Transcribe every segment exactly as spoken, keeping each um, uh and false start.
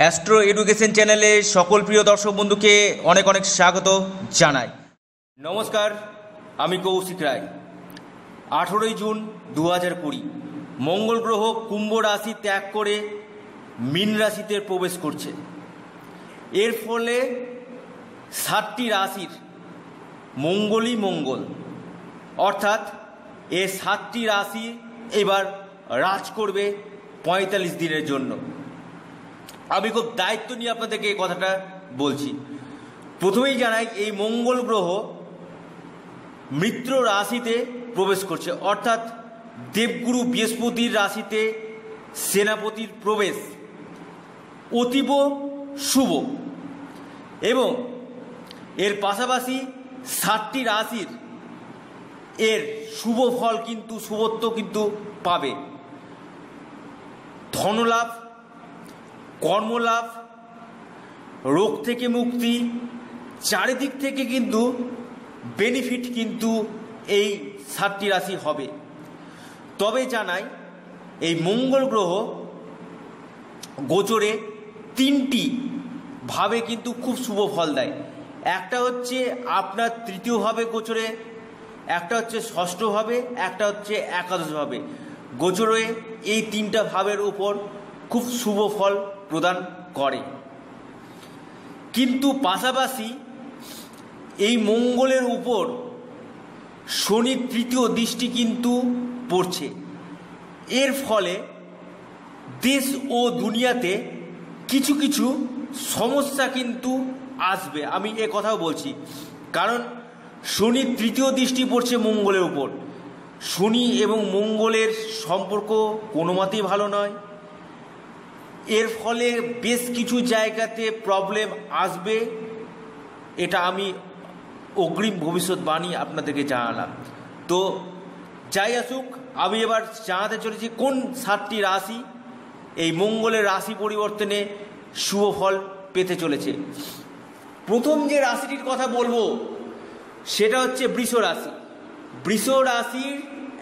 Astro education চ্যানেলে সকল প্রিয় দর্শক বন্ধুকে অনেক অনেক স্বাগত জানাই। নমস্কার, আমি কৌশিক রায়। আঠেরোই জুন দু হাজার কুড়ি মঙ্গল গ্রহ কুম্ভ রাশি ত্যাগ করে মীন রাশিতে প্রবেশ করছে। এর ফলে সাতটি রাশির মঙ্গলই মঙ্গল, অর্থাৎ এ সাতটি রাশি এবার রাজ করবে পঁয়তাল্লিশ দিনের জন্য। আমি খুব দায়িত্ব নিয়ে আপনাদেরকে এই কথাটা বলছি। প্রথমেই জানাই, এই মঙ্গল গ্রহ মিত্র রাশিতে প্রবেশ করছে, অর্থাৎ দেবগুরু বৃহস্পতির রাশিতে সেনাপতির প্রবেশ অতীব শুভ। এবং এর পাশাপাশি সাতটি রাশির এর শুভ ফল কিন্তু শুভত্ব কিন্তু পাবে। ধনলাভ, কর্মলাভ, রোগ থেকে মুক্তি, চারিদিক থেকে কিন্তু বেনিফিট কিন্তু এই সাতটি রাশি হবে। তবে জানাই, এই মঙ্গল গ্রহ গোচরে তিনটি ভাবে কিন্তু খুব শুভ ফল দেয়। একটা হচ্ছে আপনার তৃতীয় ভাবে গোচরে, একটা হচ্ছে ষষ্ঠ ভাবে, একটা হচ্ছে একাদশ ভাবে গোচরে। এই তিনটা ভাবের উপর খুব শুভ ফল প্রদান করে। কিন্তু পাশাপাশি এই মঙ্গলের উপর শনির তৃতীয় দৃষ্টি কিন্তু পড়ছে। এর ফলে দেশ ও দুনিয়াতে কিছু কিছু সমস্যা কিন্তু আসবে। আমি এ কথাও বলছি, কারণ শনির তৃতীয় দৃষ্টি পড়ছে মঙ্গলের উপর। শনি এবং মঙ্গলের সম্পর্ক কোনো মতেই ভালো নয়। এর ফলে বেশ কিছু জায়গাতে প্রবলেম আসবে, এটা আমি অগ্রিম ভবিষ্যৎবাণী আপনাদেরকে জানালাম। তো যাই আসুক, আমি এবার জানাতে চলেছি কোন সাতটি রাশি এই মঙ্গলের রাশি পরিবর্তনে শুভ ফল পেতে চলেছে। প্রথম যে রাশিটির কথা বলবো সেটা হচ্ছে বৃষ রাশি। বৃষ রাশির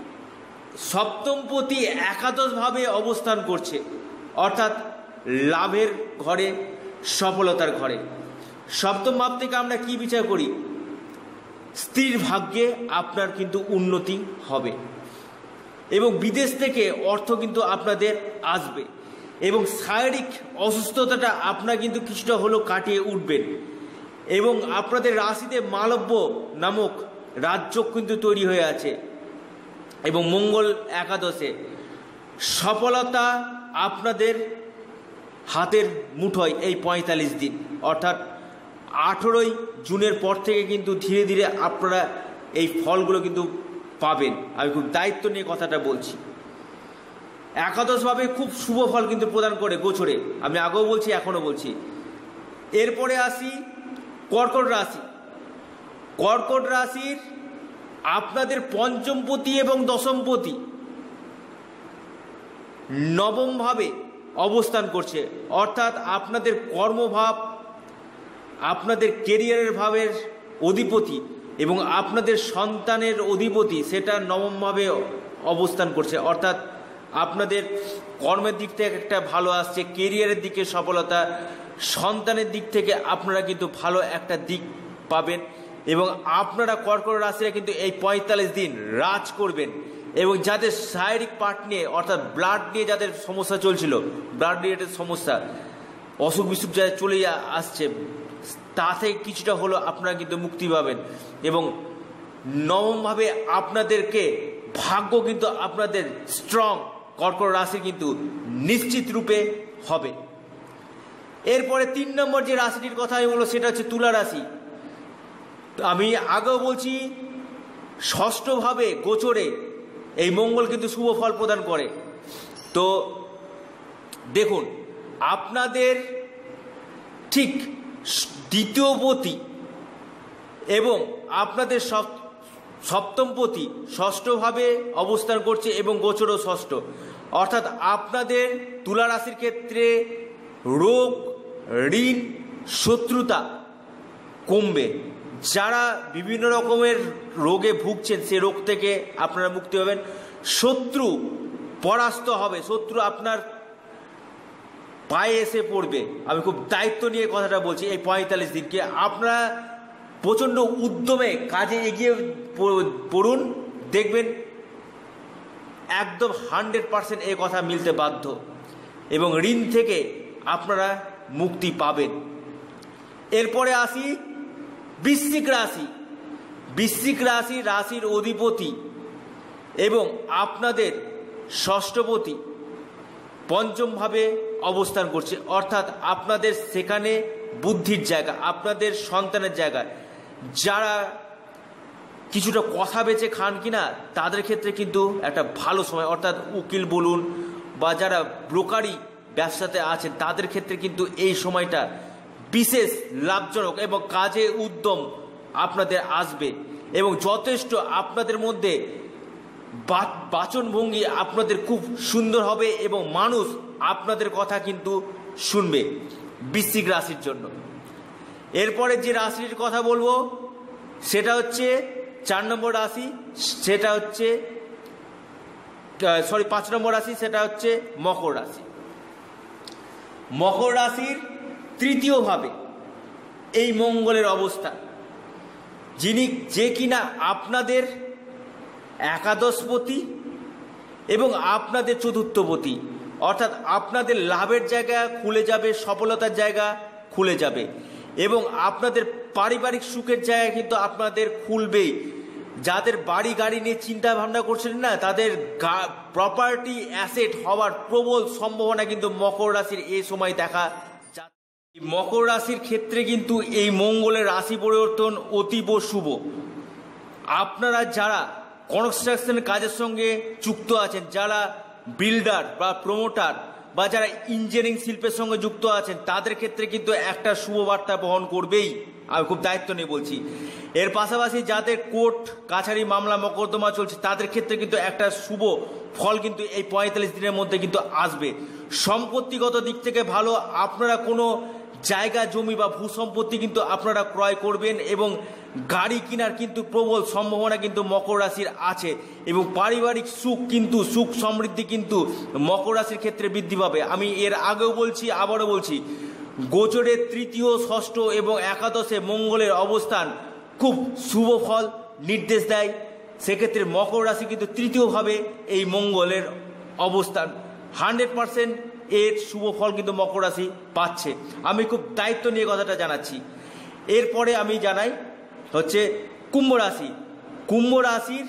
সপ্তমপতি একাদশভাবে অবস্থান করছে, অর্থাৎ লাভের ঘরে, সফলতার ঘরে। সপ্তম ভাব থেকে আমরা কি বিচার করি? স্ত্রীর ভাগ্যে আপনার কিন্তু উন্নতি হবে এবং বিদেশ থেকে অর্থ কিন্তু আপনাদের আসবে এবং শারীরিক অসুস্থতাটা আপনার কিন্তু কিছুটা হলেও কাটিয়ে উঠবেন। এবং আপনাদের রাশিতে মালব্য নামক রাজযোগ কিন্তু তৈরি হয়ে আছে এবং মঙ্গল একাদশে। সফলতা আপনাদের হাতের মুঠোয় এই পঁয়তাল্লিশ দিন, অর্থাৎ আঠেরোই জুনের পর থেকে কিন্তু ধীরে ধীরে আপনারা এই ফলগুলো কিন্তু পাবেন। আমি খুব দায়িত্ব নিয়ে কথাটা বলছি। একাদশভাবে খুব শুভ ফল কিন্তু প্রদান করে গোচরে, আমি আগেও বলছি এখনও বলছি। এরপরে আসি কর্কট রাশি। কর্কট রাশির আপনাদের পঞ্চমপতি এবং দশমপতি নবমভাবে অবস্থান করছে, অর্থাৎ আপনাদের কর্মভাব, আপনাদের কেরিয়ারের ভাবের অধিপতি এবং আপনাদের সন্তানের অধিপতি সেটা নবমভাবে অবস্থান করছে। অর্থাৎ আপনাদের কর্মের দিক থেকে একটা ভালো আসছে, কেরিয়ারের দিকে সফলতা, সন্তানের দিক থেকে আপনারা কিন্তু ভালো একটা দিক পাবেন এবং আপনারা কর্কট রাশিরা কিন্তু এই পঁয়তাল্লিশ দিন রাজ করবেন। এবং যাদের শারীরিক পার্ট নিয়ে, অর্থাৎ ব্লাড নিয়ে যাদের সমস্যা চলছিল, ব্লাড রিলেটেড সমস্যা, অসুখ বিসুখ যাদের চলে আসছে, তা থেকে কিছুটা হলো আপনারা কিন্তু মুক্তি পাবেন। এবং নবমভাবে আপনাদেরকে ভাগ্য কিন্তু আপনাদের স্ট্রং কর্কট রাশি কিন্তু নিশ্চিত রূপে হবে। এরপরে তিন নম্বর যে রাশিটির কথা আমি বলবো সেটা হচ্ছে তুলা রাশি। আমি আগেও বলছি, ষষ্ঠভাবে গোচরে এই মঙ্গল কিন্তু শুভ ফল প্রদান করে। তো দেখুন, আপনাদের ঠিক দ্বিতীয়পতি এবং আপনাদের সপ্তমপতি ষষ্ঠভাবে অবস্থান করছে এবং গোচরও ষষ্ঠ, অর্থাৎ আপনাদের তুলা রাশির ক্ষেত্রে রোগ, ঋণ, শত্রুতা কমবে। যারা বিভিন্ন রকমের রোগে ভুগছেন সে রোগ থেকে আপনারা মুক্তি পাবেন। শত্রু পরাস্ত হবে, শত্রু আপনার পায়ে এসে পড়বে। আমি খুব দায়িত্ব নিয়ে কথাটা বলছি। এই পঁয়তাল্লিশ দিনকে আপনারা প্রচণ্ড উদ্যমে কাজে এগিয়ে পড়ুন, দেখবেন একদম হান্ড্রেড পার্সেন্ট এ কথা মিলতে বাধ্য এবং ঋণ থেকে আপনারা মুক্তি পাবেন। এরপরে আসি বৃশ্চিক রাশি। বৃশ্চিক রাশি রাশির অধিপতি এবং আপনাদের ষষ্ঠপতি পঞ্চমভাবে অবস্থান করছে, অর্থাৎ আপনাদের সেখানে বুদ্ধির জায়গা, আপনাদের সন্তানের জায়গা। যারা কিছুটা কথা বেচে খান কিনা তাদের ক্ষেত্রে কিন্তু একটা ভালো সময়, অর্থাৎ উকিল বলুন বা যারা ব্রোকারি ব্যবসাতে আছেন তাদের ক্ষেত্রে কিন্তু এই সময়টা বিশেষ লাভজনক এবং কাজে উদ্যম আপনাদের আসবে এবং যথেষ্ট আপনাদের মধ্যে বাচনভঙ্গি আপনাদের খুব সুন্দর হবে এবং মানুষ আপনাদের কথা কিন্তু শুনবে বৃশ্চিক রাশির জন্য। এরপরে যে রাশির কথা বলবো সেটা হচ্ছে চার নম্বর রাশি, সেটা হচ্ছে সরি পাঁচ নম্বর রাশি, সেটা হচ্ছে মকর রাশি। মকর রাশির তৃতীয়ভাবে এই মঙ্গলের অবস্থা, যিনি যে কিনা আপনাদের একাদশপতি এবং আপনাদের চতুর্থপতি, অর্থাৎ আপনাদের লাভের জায়গা খুলে যাবে, সফলতার জায়গা খুলে যাবে এবং আপনাদের পারিবারিক সুখের জায়গা কিন্তু আপনাদের খুলবেই। যাদের বাড়ি গাড়ি নিয়ে চিন্তা ভাবনা করছেন না, তাদের প্রপার্টি অ্যাসেট হওয়ার প্রবল সম্ভাবনা কিন্তু মকর রাশির এই সময় দেখা যাচ্ছে। মকর রাশির ক্ষেত্রে কিন্তু এই মঙ্গলের রাশি পরিবর্তন অতীব শুভ। আপনারা যারা কনস্ট্রাকশন কাজের সঙ্গে যুক্ত আছেন, যারা বিল্ডার বা প্রমোটার বা যারা ইঞ্জিনিয়ারিং শিল্পের সঙ্গে যুক্ত আছেন তাদের ক্ষেত্রে কিন্তু একটা শুভ বার্তা বহন করবেই, আমি খুব দায়িত্ব নিয়ে বলছি। এর পাশাপাশি যাদের কোর্ট কাছারি মামলা মকদ্দমা চলছে তাদের ক্ষেত্রে কিন্তু একটা শুভ ফল কিন্তু এই পঁয়তাল্লিশ দিনের মধ্যে কিন্তু আসবে। সম্পত্তিগত দিক থেকে ভালো, আপনারা কোনো জায়গা জমি বা ভূসম্পত্তি কিন্তু আপনারা ক্রয় করবেন এবং গাড়ি কেনার কিন্তু প্রবল সম্ভাবনা কিন্তু মকর রাশির আছে এবং পারিবারিক সুখ কিন্তু সুখ সমৃদ্ধি কিন্তু মকর রাশির ক্ষেত্রে বৃদ্ধি পাবে। আমি এর আগেও বলছি, আবারও বলছি, গোচরের তৃতীয়, ষষ্ঠ এবং একাদশে মঙ্গলের অবস্থান খুব শুভ ফল নির্দেশ দেয়। সেক্ষেত্রে মকর রাশি কিন্তু তৃতীয়ভাবে এই মঙ্গলের অবস্থান হান্ড্রেড পার্সেন্ট এর শুভ ফল কিন্তু মকর রাশি পাচ্ছে। আমি খুব দায়িত্ব নিয়ে কথাটা জানাচ্ছি। এরপরে আমি জানাই হচ্ছে কুম্ভ রাশি। কুম্ভ রাশির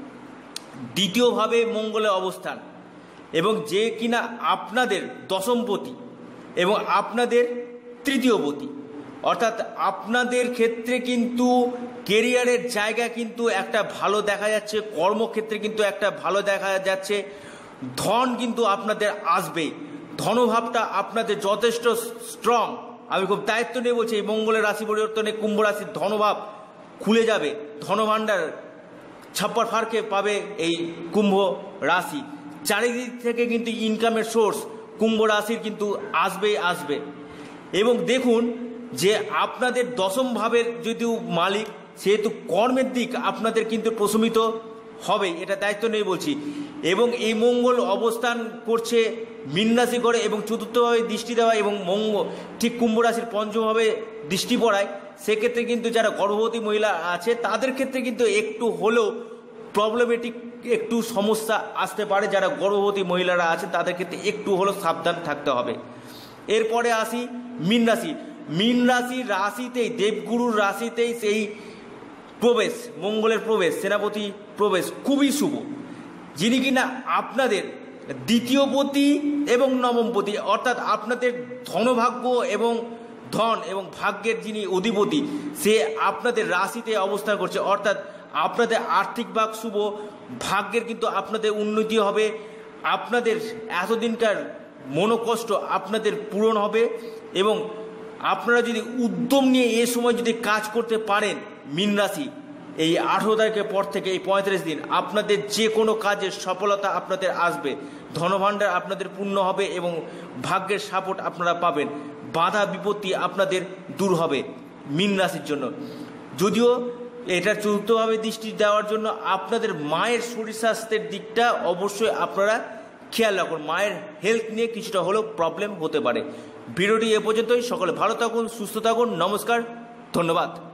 দ্বিতীয়ভাবে মঙ্গলের অবস্থান এবং যে কিনা আপনাদের দশমপতি এবং আপনাদের তৃতীয়পতি, অর্থাৎ আপনাদের ক্ষেত্রে কিন্তু কেরিয়ারের জায়গা কিন্তু একটা ভালো দেখা যাচ্ছে, কর্মক্ষেত্রে কিন্তু একটা ভালো দেখা যাচ্ছে, ধন কিন্তু আপনাদের আসবে, ধনভাবটা আপনাদের যথেষ্ট স্ট্রং। আমি খুব দায়িত্ব নিয়ে বলছি, এই মঙ্গলের রাশি পরিবর্তনে কুম্ভ রাশির ধনভাব খুলে যাবে, ধনভাণ্ডার ছাপ্পার ফারকে পাবে এই কুম্ভ রাশি। চারিদিক থেকে কিন্তু ইনকামের সোর্স কুম্ভ রাশির কিন্তু আসবেই আসবে। এবং দেখুন যে আপনাদের দশম ভাবের যদিও মালিক, সেহেতু কর্মের দিক আপনাদের কিন্তু প্রশমিত হবে, এটা দায়িত্ব নিয়ে বলছি। এবং এই মঙ্গল অবস্থান করছে মীন রাশি করে এবং চতুর্থভাবে দৃষ্টি দেওয়া এবং মঙ্গল ঠিক কুম্ভ রাশির পঞ্চমভাবে দৃষ্টি পড়ায়। সেক্ষেত্রে কিন্তু যারা গর্ভবতী মহিলা আছে তাদের ক্ষেত্রে কিন্তু একটু হলেও প্রবলেমেটিক একটু সমস্যা আসতে পারে। যারা গর্ভবতী মহিলারা আছে তাদের ক্ষেত্রে একটু হলেও সাবধান থাকতে হবে। এরপরে আসি মীন রাশি। মীন রাশি রাশিতেই দেবগুরুর রাশিতেই সেই প্রবেশ, মঙ্গলের প্রবেশ, সেনাপতি প্রবেশ খুবই শুভ, যিনি কিনা আপনাদের দ্বিতীয়পতি এবং নবমপতি, অর্থাৎ আপনাদের ধনভাগ্য এবং ধন এবং ভাগ্যের যিনি অধিপতি সে আপনাদের রাশিতে অবস্থান করছে, অর্থাৎ আপনাদের আর্থিক ভাগ শুভ, ভাগ্যের কিন্তু আপনাদের উন্নতি হবে, আপনাদের এতদিনকার মনোকষ্ট আপনাদের পূরণ হবে এবং আপনারা যদি উদ্যম নিয়ে এ সময় যদি কাজ করতে পারেন মীন রাশি, এই আঠেরো তারিখের পর থেকে এই পঁয়ত্রিশ দিন আপনাদের যে কোনো কাজের সফলতা আপনাদের আসবে, ধনভাণ্ডার আপনাদের পূর্ণ হবে এবং ভাগ্যের সাপোর্ট আপনারা পাবেন, বাধা বিপত্তি আপনাদের দূর হবে মীন রাশির জন্য। যদিও এটা চতুর্থভাবে দৃষ্টি দেওয়ার জন্য আপনাদের মায়ের শরীর স্বাস্থ্যের দিকটা অবশ্যই আপনারা খেয়াল রাখুন, মায়ের হেলথ নিয়ে কিছুটা হলেও প্রবলেম হতে পারে। ভিডিওটি এ পর্যন্তই। সকলে ভালো থাকুন, সুস্থ থাকুন। নমস্কার, ধন্যবাদ।